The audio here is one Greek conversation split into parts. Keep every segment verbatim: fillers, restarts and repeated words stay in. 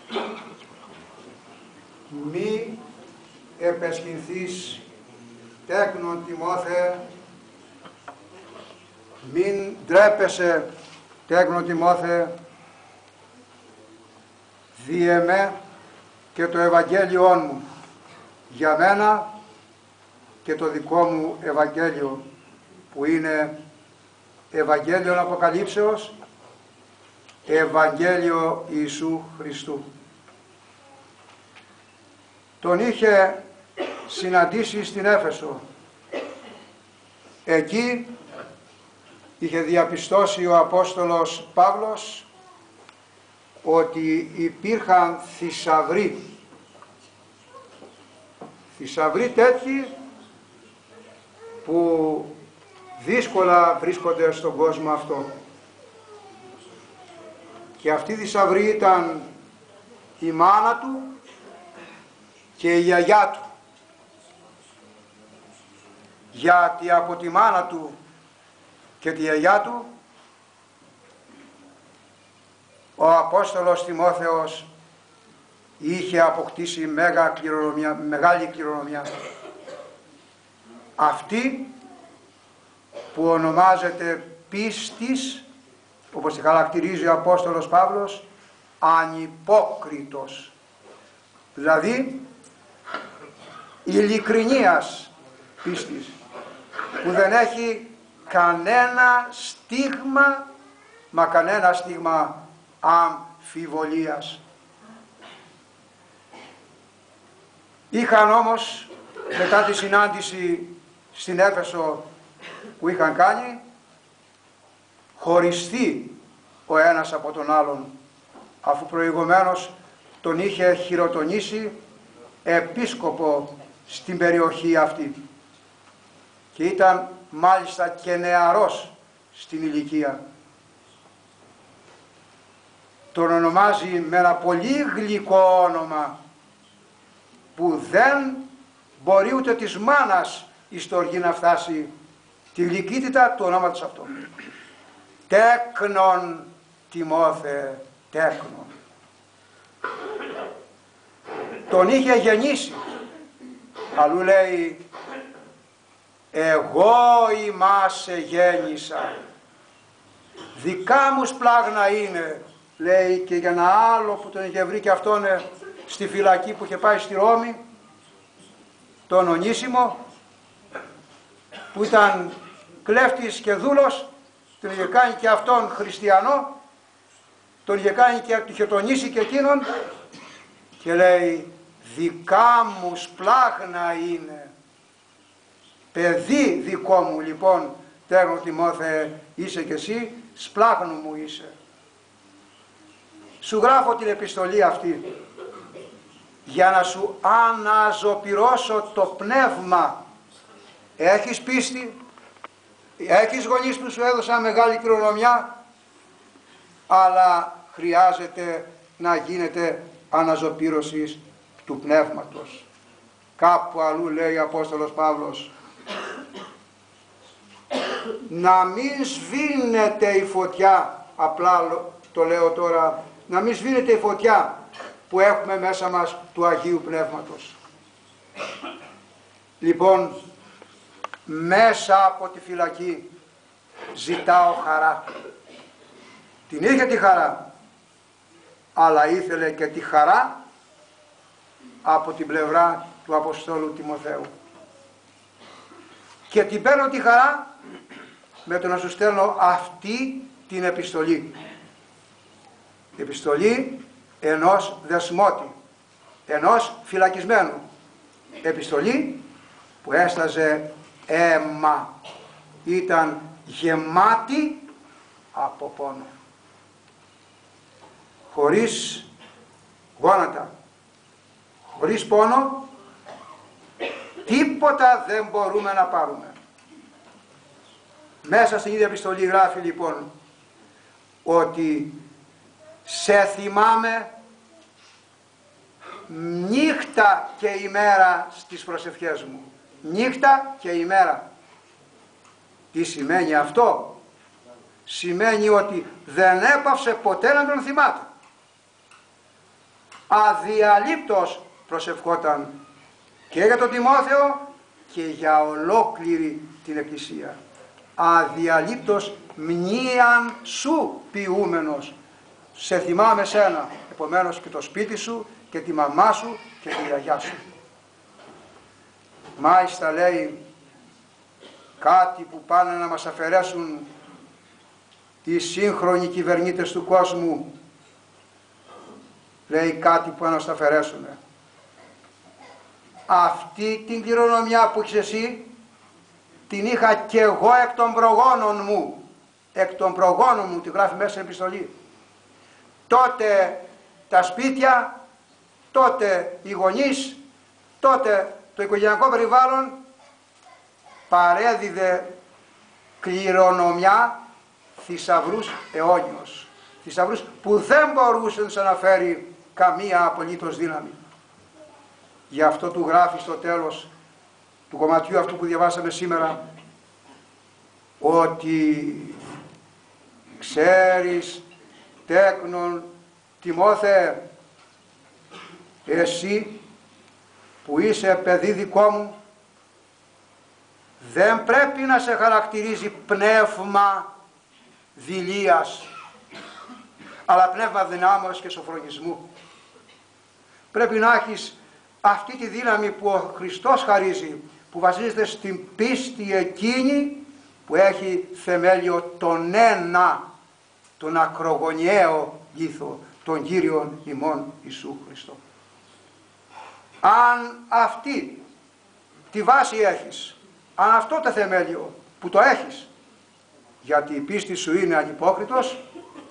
μη επεσχυνθείς τέκνον Τιμόθε, μην ντρέπεσαι τέκνον Τιμόθε, διεμέ και το Ευαγγέλιόν μου για μένα και το δικό μου Ευαγγέλιο, που είναι Ευαγγέλιο Αποκαλύψεως, Ευαγγέλιο Ιησού Χριστού. Τον είχε συναντήσει στην Έφεσο. Εκεί είχε διαπιστώσει ο Απόστολος Παύλος ότι υπήρχαν θησαυροί. Θησαυροί τέτοιοι που δύσκολα βρίσκονται στον κόσμο αυτό. Και αυτή η θησαυρή ήταν η μάνα του και η γιαγιά του. Γιατί από τη μάνα του και τη γιαγιά του ο Απόστολος Τιμόθεος είχε αποκτήσει μέγα κληρονομιά, μεγάλη κληρονομιά. Αυτή που ονομάζεται πίστης, όπως τη χαρακτηρίζει ο Απόστολος Παύλος, ανυπόκριτος. Δηλαδή ειλικρινίας πίστης, που δεν έχει κανένα στίγμα, μα κανένα στίγμα αμφιβολίας. Είχαν όμως, μετά τη συνάντηση στην Έφεσο που είχαν κάνει, χωριστεί ο ένας από τον άλλον, αφού προηγουμένως τον είχε χειροτονήσει επίσκοπο στην περιοχή αυτή και ήταν μάλιστα και νεαρός στην ηλικία. Τον ονομάζει με ένα πολύ γλυκό όνομα που δεν μπορεί ούτε της μάνας η στοργή να φτάσει τη γλυκύτητα του ονόματος αυτό. Τέκνον Τιμόθε, τέκνον. Τον είχε γεννήσει. Αλλού λέει, εγώ ημάς γέννησα, δικά μου σπλάγνα είναι, λέει, και για ένα άλλο που τον είχε βρει και αυτόν στη φυλακή που είχε πάει στη Ρώμη, τον Ονίσιμο, που ήταν κλέφτης και δούλος, τον είχε κάνει και αυτόν χριστιανό, τον είχε κάνει και του είχε τονίσει και εκείνον, και λέει, δικά μου σπλάγνα είναι. Παιδί δικό μου λοιπόν, τέκνον Τιμόθε, είσαι και εσύ, σπλάγνου μου είσαι. Σου γράφω την επιστολή αυτή για να σου αναζωπυρώσω το πνεύμα. Έχεις πίστη, έχεις γονείς που σου έδωσαν μεγάλη κληρονομιά, αλλά χρειάζεται να γίνεται αναζωπήρωση του πνεύματος. Κάπου αλλού λέει ο Απόστολος Παύλος, να μην σβήνεται η φωτιά, απλά το λέω τώρα, να μην σβήνεται η φωτιά που έχουμε μέσα μας του Αγίου Πνεύματος. Λοιπόν, μέσα από τη φυλακή ζητάω χαρά. Την είχε τη χαρά, αλλά ήθελε και τη χαρά από την πλευρά του Αποστόλου Τιμοθέου. Και την παίρνω τη χαρά με το να σου στέλνω αυτή την επιστολή. Η επιστολή ενός δεσμότη, ενός φυλακισμένου. Επιστολή που έσταζε αίμα, ήταν γεμάτη από πόνο. Χωρίς γόνατα, χωρίς πόνο, τίποτα δεν μπορούμε να πάρουμε. Μέσα στην ίδια επιστολή γράφει λοιπόν ότι σε θυμάμαι νύχτα και ημέρα στις προσευχές μου. Νύχτα και ημέρα. Τι σημαίνει αυτό? Σημαίνει ότι δεν έπαυσε ποτέ να τον θυμάται. αδιαλείπτως προσευχόταν και για τον Τιμόθεο και για ολόκληρη την Εκκλησία. Αδιαλείπτως μνήαν σου ποιούμενος. Σε θυμάμαι σένα, επομένως και το σπίτι σου και τη μαμά σου και τη γιαγιά σου. Μάλιστα λέει κάτι που πάνε να μας αφαιρέσουν οι σύγχρονοι κυβερνήτες του κόσμου. Λέει κάτι που πάνε να μας αφαιρέσουν. Αυτή την κληρονομιά που έχεις εσύ την είχα και εγώ εκ των προγόνων μου. Εκ των προγόνων μου, τη γράφει μέσα στην επιστολή. Τότε τα σπίτια, τότε οι γονείς, τότε το οικογενειακό περιβάλλον παρέδιδε κληρονομιά θησαυρούς αιώνιος. Θησαυρούς που δεν μπορούσε να τους αναφέρει καμία απολύτως δύναμη. Γι' αυτό του γράφει στο τέλος του κομματιού αυτού που διαβάσαμε σήμερα ότι ξέρεις τέκνον Τιμόθε, εσύ που είσαι παιδί δικό μου, δεν πρέπει να σε χαρακτηρίζει πνεύμα δειλίας, αλλά πνεύμα δυνάμωσης και σοφρονισμού. Πρέπει να έχεις αυτή τη δύναμη που ο Χριστός χαρίζει, που βασίζεται στην πίστη εκείνη που έχει θεμέλιο τον ένα, τον ακρογωνιαίο λίθο, τον Κύριον ημών Ιησού Χριστό. Αν αυτή τη βάση έχεις, αν αυτό το θεμέλιο που το έχεις, γιατί η πίστη σου είναι ανυπόκριτος,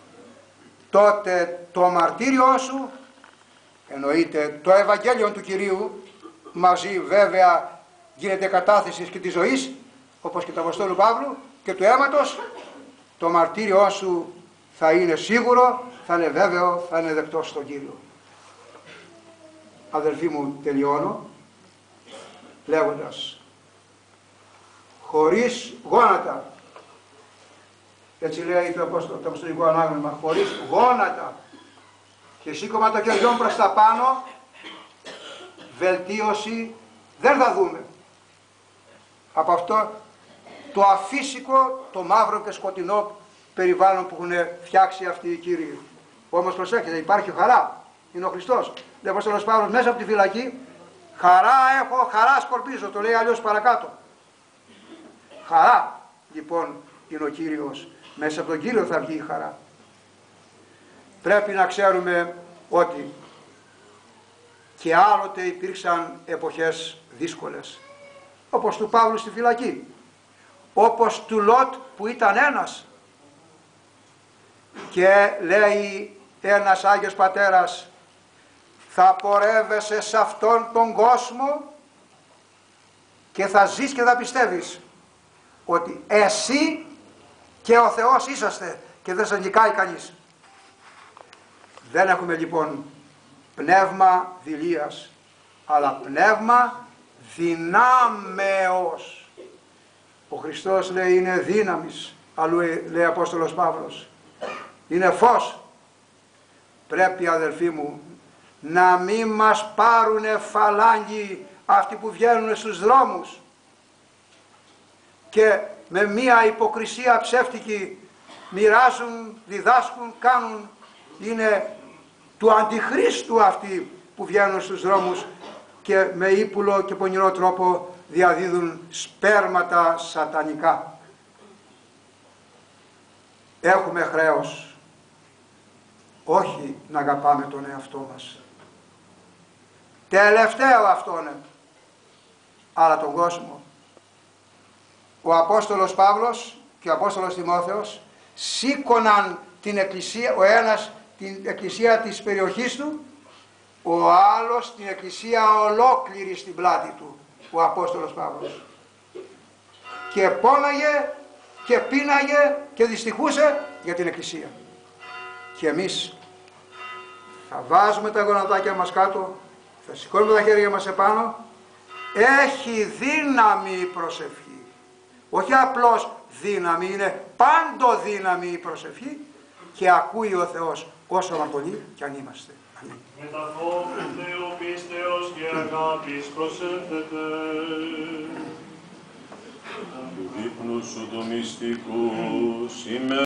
τότε το μαρτύριό σου, εννοείται το Ευαγγέλιο του Κυρίου, μαζί βέβαια γίνεται κατάθεση και της ζωής, όπως και του Αποστόλου Παύλου, και του αίματος, το μαρτύριό σου θα είναι σίγουρο, θα είναι βέβαιο, θα είναι δεκτό στον Κύριο. Αδελφοί μου, τελειώνω λέγοντας, χωρίς γόνατα, έτσι λέει το Αποστολικό Ανάγνωσμα, χωρίς γόνατα και σήκωμα των χεριών προς τα πάνω, βελτίωση δεν θα δούμε από αυτό το αφύσικο, το μαύρο και σκοτεινό περιβάλλον που έχουν φτιάξει αυτοί οι Κύριοι. Όμως προσέχετε, υπάρχει χαρά, είναι ο Χριστός. Λέει ο Απόστολος Παύλος μέσα από τη φυλακή, χαρά έχω, χαρά σκορπίζω, το λέει αλλιώς παρακάτω. Χαρά λοιπόν είναι ο Κύριος, μέσα από τον Κύριο θα βγει η χαρά. Πρέπει να ξέρουμε ότι και άλλοτε υπήρξαν εποχές δύσκολες, όπως του Παύλου στη φυλακή, όπως του Λότ που ήταν ένας, και λέει ένας Άγιος Πατέρας, θα πορεύεσαι σε αυτόν τον κόσμο και θα ζεις και θα πιστεύεις ότι εσύ και ο Θεός είσαστε και δεν σε νικάει κανείς. Δεν έχουμε λοιπόν πνεύμα δειλίας, αλλά πνεύμα δυνάμεως. Ο Χριστός λέει είναι δύναμης, αλλού λέει ο Απόστολος Παύλος, είναι φως. Πρέπει αδελφοί μου να μην μας πάρουνε φαλάγγι αυτοί που βγαίνουν στους δρόμους και με μία υποκρισία ψεύτικη μοιράζουν, διδάσκουν, κάνουν, είναι του αντιχρίστου αυτοί που βγαίνουν στους δρόμους και με ύπουλο και πονηρό τρόπο διαδίδουν σπέρματα σατανικά. Έχουμε χρέος όχι να αγαπάμε τον εαυτό μας, τελευταίο αυτό είναι, αλλά τον κόσμο. Ο Απόστολος Παύλος και ο Απόστολος Τιμόθεος σήκωναν την εκκλησία, ο ένας την εκκλησία της περιοχής του, ο άλλος την εκκλησία ολόκληρη στην πλάτη του, ο Απόστολος Παύλος, και πόναγε και πίναγε και δυστυχούσε για την εκκλησία. Και εμείς θα βάζουμε τα γονατάκια μας κάτω, θα σηκώνουμε τα χέρια μας επάνω. Έχει δύναμη η προσευχή, όχι απλώς δύναμη, είναι πάντο δύναμη η προσευχή, και ακούει ο Θεός όσο μα πολύ κι αν είμαστε. Με τα φόβου Θεού πίστεως και αγάπης προσέλθετε. Του δείπνου σου του μυστικού